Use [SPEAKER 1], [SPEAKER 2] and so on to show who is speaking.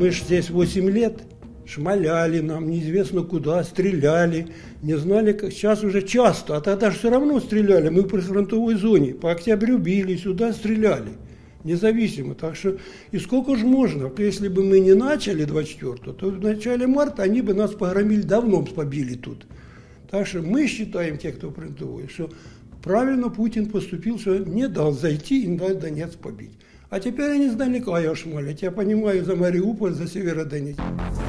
[SPEAKER 1] мы же здесь 8 лет, шмаляли нам, неизвестно куда, стреляли, не знали, как. Сейчас уже часто, а тогда же все равно стреляли, мы при фронтовой зоне, по Октябрю били, сюда стреляли, независимо. Так что, и сколько же можно, если бы мы не начали 24-го, то в начале марта они бы нас погромили, давно побили тут. Так что мы считаем, те, кто фронтовой, что правильно Путин поступил, что не дал зайти и дал Донецк побить. А теперь они издалека шмалят. Я понимаю, за Мариуполь, за Северодонецк.